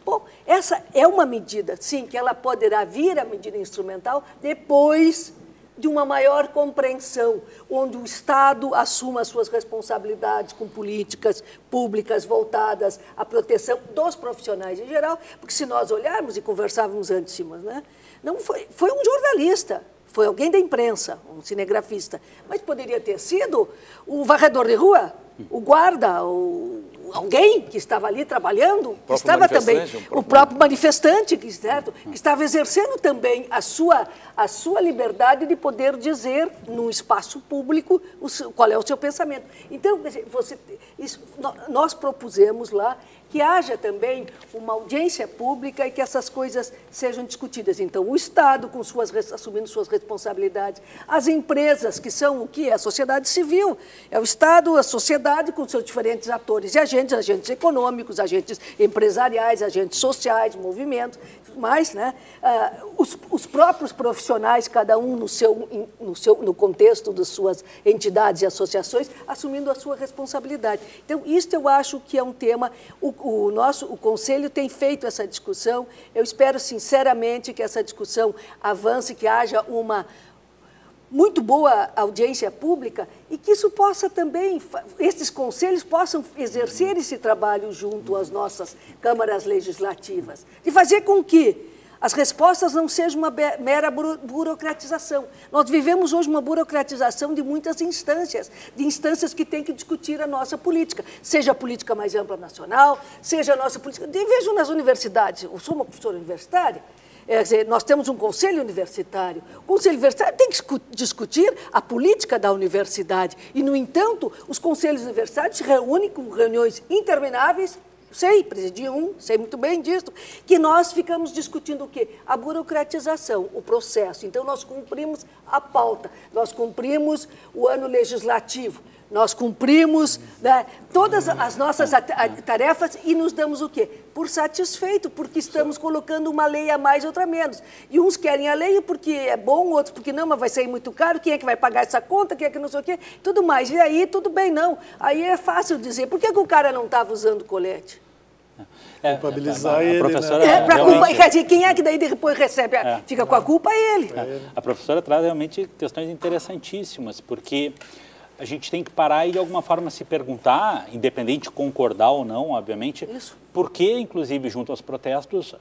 Bom, essa é uma medida, sim, que ela poderá vir a medida instrumental depois de uma maior compreensão, onde o Estado assuma as suas responsabilidades com políticas públicas voltadas à proteção dos profissionais em geral, porque se nós olharmos, e conversávamos antes, né, não foi um jornalista, foi alguém da imprensa, um cinegrafista, mas poderia ter sido o varredor de rua, o guarda, alguém que estava ali trabalhando, que estava também, o próprio manifestante, que estava exercendo também a sua liberdade de poder dizer no espaço público qual é o seu pensamento. Então, nós propusemos lá que haja também uma audiência pública e que essas coisas sejam discutidas. Então, o Estado assumindo suas responsabilidades, as empresas, que são o que é a sociedade civil, é o Estado, a sociedade com seus diferentes atores e agentes econômicos, agentes empresariais, agentes sociais, movimentos, mais, né? Os próprios profissionais, cada um no contexto das suas entidades e associações, assumindo a sua responsabilidade. Então, isso eu acho que é um tema. O Conselho tem feito essa discussão. Eu espero, sinceramente, que essa discussão avance, que haja uma muito boa audiência pública e que isso possa também, esses conselhos possam exercer esse trabalho junto às nossas câmaras legislativas, de fazer com que as respostas não sejam uma mera burocratização. Nós vivemos hoje uma burocratização de muitas instâncias, de instâncias que têm que discutir a nossa política, seja a política mais ampla nacional, seja a nossa política. Vejam nas universidades, eu sou uma professora universitária, quer dizer, nós temos um conselho universitário. O conselho universitário tem que discutir a política da universidade. E, no entanto, os conselhos universitários se reúnem com reuniões intermináveis. Presidi sei muito bem disso, que nós ficamos discutindo o quê? A burocratização, o processo. Então, nós cumprimos a pauta, nós cumprimos o ano legislativo, nós cumprimos, né, todas as nossas tarefas e nos damos o quê? Por satisfeito, porque estamos colocando uma lei a mais e outra a menos. E uns querem a lei porque é bom, outros porque não, mas vai sair muito caro, quem é que vai pagar essa conta, quem é que não sei o quê, tudo mais. E aí, tudo bem, não. Aí é fácil dizer, por que o cara não estava usando colete? Culpabilizar ele, professora, né? Culpa, quer dizer, quem é que daí depois recebe, fica com a culpa é ele. A professora traz realmente questões interessantíssimas, porque a gente tem que parar e de alguma forma se perguntar, independente de concordar ou não, obviamente, por que, inclusive, junto aos protestos,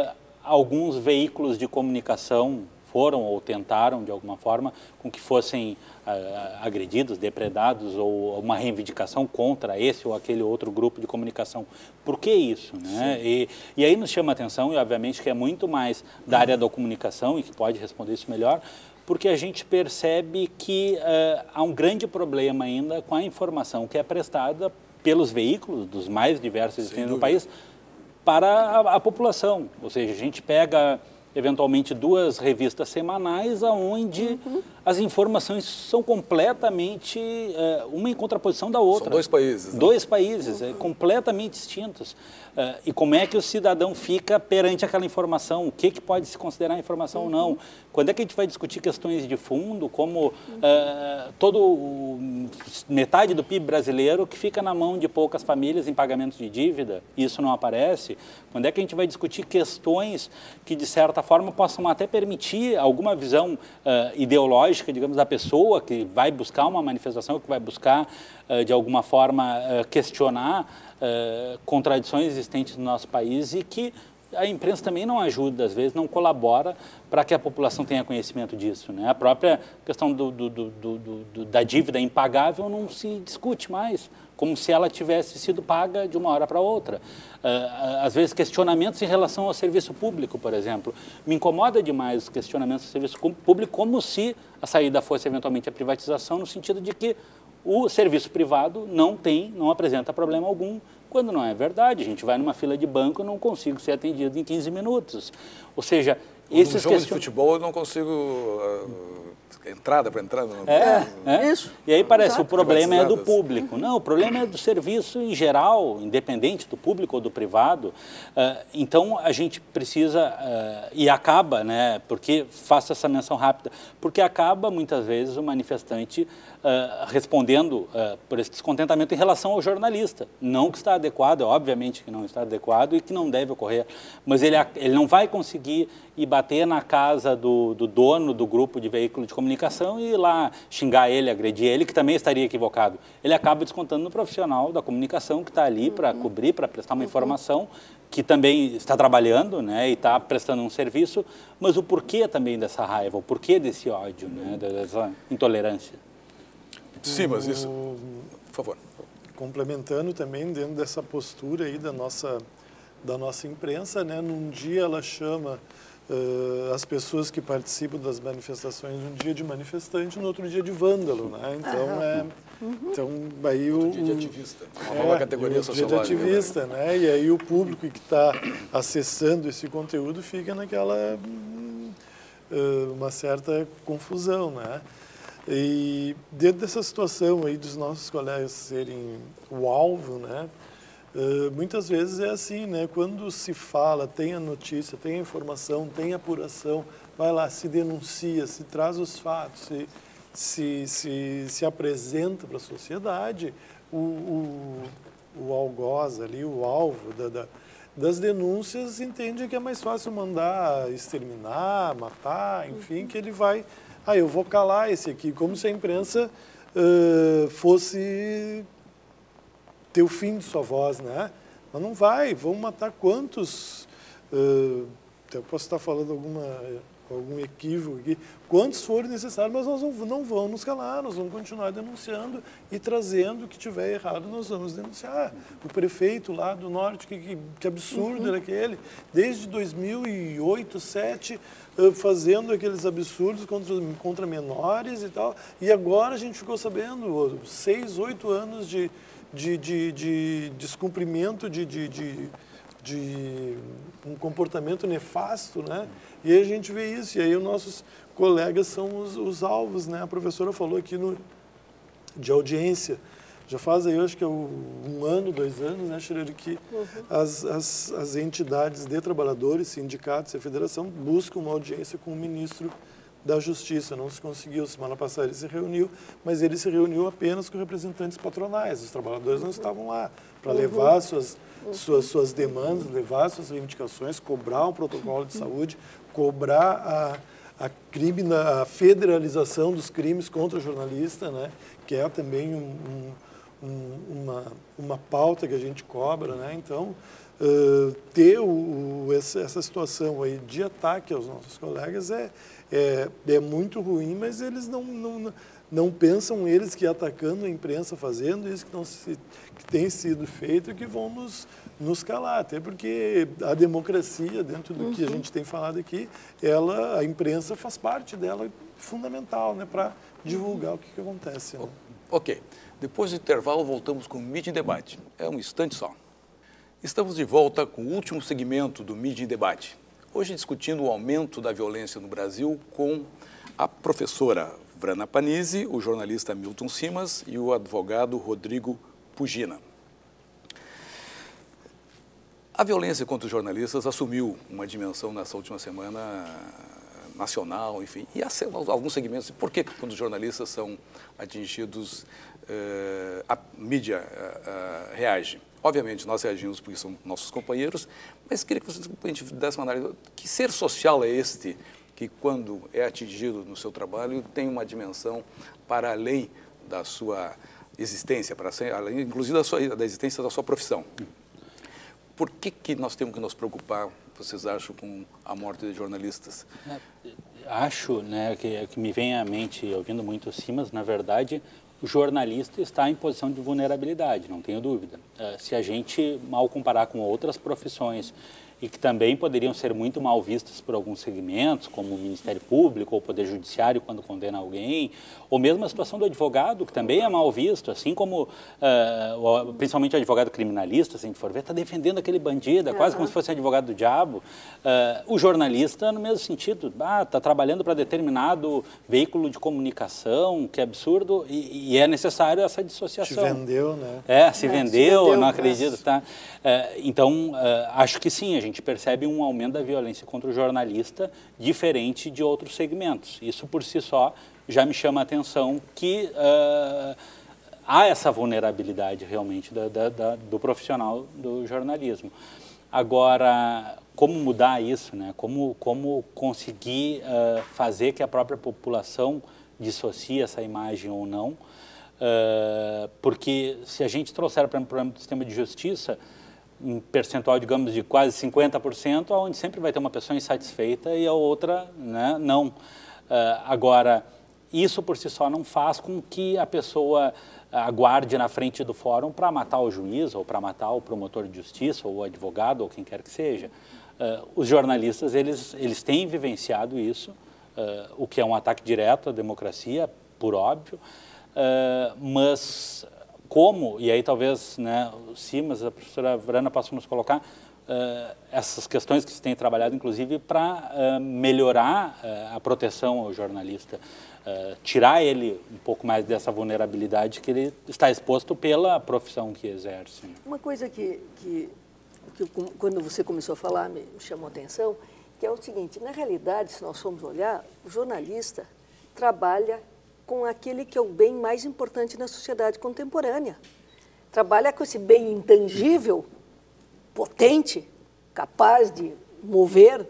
alguns veículos de comunicação foram ou tentaram, de alguma forma, com que fossem agredidos, depredados ou uma reivindicação contra esse ou aquele outro grupo de comunicação. Por que isso, né? E aí nos chama a atenção, e obviamente que é muito mais da área da comunicação e que pode responder isso melhor, porque a gente percebe que há um grande problema ainda com a informação que é prestada pelos veículos dos mais diversos no país para a população. Ou seja, a gente pega eventualmente 2 revistas semanais onde as informações são completamente uma em contraposição da outra. São 2 países. Né? 2 países, completamente distintos. E como é que o cidadão fica perante aquela informação? O que pode se considerar informação ou não? Quando é que a gente vai discutir questões de fundo, como metade do PIB brasileiro que fica na mão de poucas famílias em pagamentos de dívida, e isso não aparece? Quando é que a gente vai discutir questões que, de certa forma, possam até permitir alguma visão ideológica, digamos, da pessoa que vai buscar uma manifestação, que vai buscar, de alguma forma, questionar contradições existentes no nosso país e que a imprensa também não ajuda, às vezes, não colabora para que a população tenha conhecimento disso, né? A própria questão da dívida impagável não se discute mais, como se ela tivesse sido paga de uma hora para outra. Às vezes, questionamentos em relação ao serviço público, por exemplo. Me incomoda demais os questionamentos do serviço público, como se a saída fosse, eventualmente, a privatização, no sentido de que o serviço privado não apresenta problema algum, quando não é verdade. A gente vai numa fila de banco e não consigo ser atendido em 15 minutos. Ou seja, esses jogo de futebol eu não consigo entrada para entrar. Isso. E aí parece o problema é do público. Não, o problema é do serviço em geral, independente do público ou do privado. Então a gente precisa, e acaba, né, porque faço essa menção rápida, porque acaba muitas vezes o manifestante respondendo por esse descontentamento em relação ao jornalista. Não que está adequado, obviamente que não está adequado e que não deve ocorrer, mas ele não vai conseguir ir bater na casa do dono do grupo de veículo de comunicação e ir lá xingar ele, agredir ele, que também estaria equivocado. Ele acaba descontando no profissional da comunicação que está ali para cobrir, para prestar uma informação, que também está trabalhando, né, e está prestando um serviço, mas o porquê também dessa raiva, o porquê desse ódio, né, dessa intolerância. Sim, mas isso... Por favor. Complementando também, dentro dessa postura aí da nossa imprensa, né, num dia ela chama as pessoas que participam das manifestações um dia de manifestante, no outro dia de vândalo, né? Então, aí o dia de ativista, uma nova categoria sociológica. Dia de ativista, né? E aí o público que está acessando esse conteúdo fica naquela uma certa confusão, né? E dentro dessa situação aí dos nossos colegas serem o alvo, né? Muitas vezes é assim, né? Quando se fala, tem a notícia, tem a informação, tem a apuração, vai lá, se denuncia, se traz os fatos, se apresenta para a sociedade, o algoz ali, o alvo das denúncias entende que é mais fácil mandar exterminar, matar, enfim, que ele vai... eu vou calar esse aqui, como se a imprensa fosse ter o fim de sua voz, né? Mas não vai, vão matar quantos... eu posso estar falando algum equívoco aqui, quantos forem necessários, mas nós não vamos nos calar, nós vamos continuar denunciando e trazendo o que tiver errado, nós vamos denunciar. O prefeito lá do norte, que absurdo era aquele, desde 2008, 2007, fazendo aqueles absurdos contra menores e tal, e agora a gente ficou sabendo, 6, 8 anos de descumprimento de um comportamento nefasto, né? E aí a gente vê isso, e aí os nossos colegas são os alvos, né? A professora falou aqui de audiência, já faz aí, eu acho que é 1 ano, 2 anos, né, Schroeder, que as entidades de trabalhadores, sindicatos e a federação buscam uma audiência com o ministro da Justiça. Não se conseguiu, semana passada ele se reuniu, mas ele se reuniu apenas com representantes patronais, os trabalhadores não estavam lá para levar suas demandas, levar suas reivindicações, cobrar um protocolo de saúde, cobrar a federalização dos crimes contra o jornalista, né, que é também uma pauta que a gente cobra, né? Então, ter essa situação aí de ataque aos nossos colegas é muito ruim, mas eles não pensam eles que atacando a imprensa, fazendo isso que tem sido feito, que vão nos calar, até porque a democracia, dentro do que a gente tem falado aqui, a imprensa faz parte dela, fundamental, né, para divulgar o que acontece. Né? Ok, depois do intervalo voltamos com o Mídia em Debate. É um instante só. Estamos de volta com o último segmento do Mídia em Debate. Hoje discutindo o aumento da violência no Brasil com a professora Vrana Panizi, o jornalista Milton Simas e o advogado Rodrigo Pugina. A violência contra os jornalistas assumiu uma dimensão nessa última semana nacional, enfim, e há alguns segmentos. Por que quando os jornalistas são atingidos, a mídia reage? Obviamente, nós reagimos porque são nossos companheiros, mas queria que você desse uma análise. Que ser social é este que, quando é atingido no seu trabalho, tem uma dimensão para além da sua existência, para além, inclusive, da existência da sua profissão? Por que nós temos que nos preocupar, vocês acham, com a morte de jornalistas? Acho, né, que me vem à mente, ouvindo muito o Simas, na verdade, o jornalista está em posição de vulnerabilidade, não tenho dúvida. Se a gente mal comparar com outras profissões e que também poderiam ser muito mal vistas por alguns segmentos, como o Ministério Público ou o Poder Judiciário quando condena alguém, ou mesmo a situação do advogado, que também é mal visto, assim como, principalmente o advogado criminalista, se a gente for ver, está defendendo aquele bandido, é quase como se fosse advogado do diabo. O jornalista, no mesmo sentido, está trabalhando para determinado veículo de comunicação, que é absurdo, e é necessário essa dissociação. Se vendeu, né? Se vendeu, não acredito, tá? Então, acho que sim, a gente percebe um aumento da violência contra o jornalista diferente de outros segmentos. Isso, por si só, já me chama a atenção que há essa vulnerabilidade realmente do profissional do jornalismo. Agora, como mudar isso, né? Como conseguir fazer que a própria população dissocie essa imagem ou não? Porque se a gente trouxer para o problema do sistema de justiça, um percentual, digamos, de quase 50%, onde sempre vai ter uma pessoa insatisfeita e a outra, né, não. Agora, isso por si só não faz com que a pessoa aguarde na frente do fórum para matar o juiz, ou para matar o promotor de justiça, ou o advogado, ou quem quer que seja. Os jornalistas, eles têm vivenciado isso, o que é um ataque direto à democracia, por óbvio, mas como, e aí talvez, né, o Simas, a professora Vrana possa nos colocar essas questões que se tem trabalhado, inclusive, para melhorar a proteção ao jornalista, tirar ele um pouco mais dessa vulnerabilidade que ele está exposto pela profissão que exerce. Uma coisa que quando você começou a falar, me chamou a atenção, que é o seguinte: na realidade, se nós formos olhar, o jornalista trabalha com aquele que é o bem mais importante na sociedade contemporânea. Trabalha com esse bem intangível, potente, capaz de mover,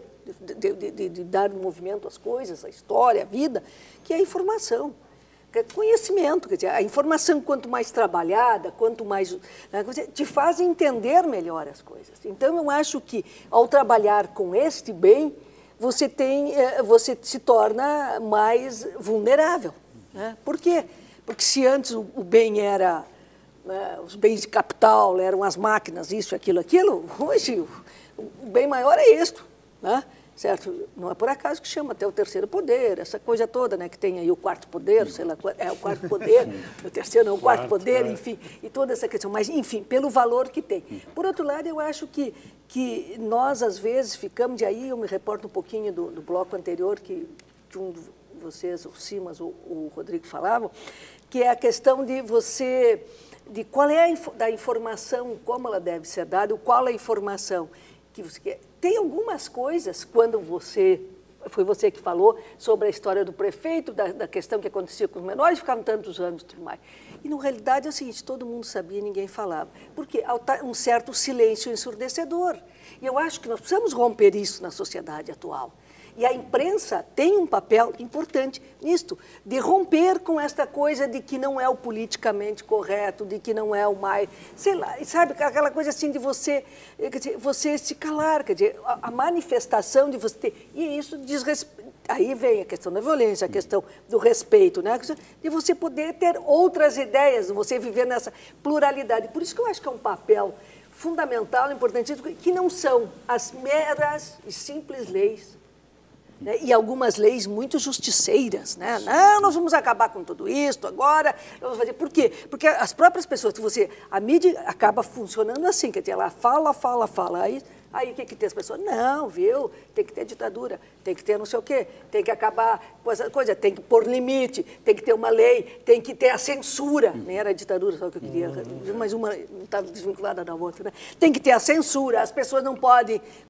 de dar movimento às coisas, à história, à vida, que é a informação. Conhecimento, quer dizer, a informação, quanto mais trabalhada, quanto mais, né, te faz entender melhor as coisas. Então, eu acho que, ao trabalhar com este bem, você se torna mais vulnerável. Né? Por quê? Porque se antes o bem era, né, os bens de capital, eram as máquinas, isso, aquilo, hoje o bem maior é isto, né? Certo? Não é por acaso que chama até o terceiro poder, essa coisa toda, né, que tem aí o quarto poder, sei lá, o quarto poder, o terceiro não, o quarto poder, enfim, e toda essa questão, mas, enfim, pelo valor que tem. Por outro lado, eu acho que nós, às vezes, ficamos, e aí eu me reporto um pouquinho do bloco anterior, que um de vocês, o Simas, o Rodrigo falavam, que é a questão de qual é da informação, como ela deve ser dada, qual é a informação que você quer. Tem algumas coisas, quando foi você que falou sobre a história do prefeito, da questão que acontecia com os menores, ficavam tantos anos e tudo mais. E, na realidade, é o seguinte, todo mundo sabia e ninguém falava. Porque há um certo silêncio ensurdecedor. E eu acho que nós precisamos romper isso na sociedade atual. E a imprensa tem um papel importante nisto, de romper com esta coisa de que não é o politicamente correto, de que não é o mais, sei lá, sabe, aquela coisa assim de você, quer dizer, você se calar, quer dizer, a manifestação de você ter, e isso diz respeito. Aí vem a questão da violência, a questão do respeito, né? De você poder ter outras ideias, você viver nessa pluralidade. Por isso que eu acho que é um papel fundamental, importante, que não são as meras e simples leis, né? E algumas leis muito justiceiras, né? Não, nós vamos acabar com tudo isso agora. Vamos fazer. Por quê? Porque as próprias pessoas, a mídia acaba funcionando assim, quer dizer, ela fala. Aí o que tem as pessoas? Não, viu? Tem que ter ditadura, tem que ter não sei o quê, tem que acabar com essa coisa, tem que pôr limite, tem que ter uma lei, tem que ter a censura. Nem era a ditadura, só que eu queria, mas uma estava desvinculada da outra, né? Tem que ter a censura, as pessoas não podem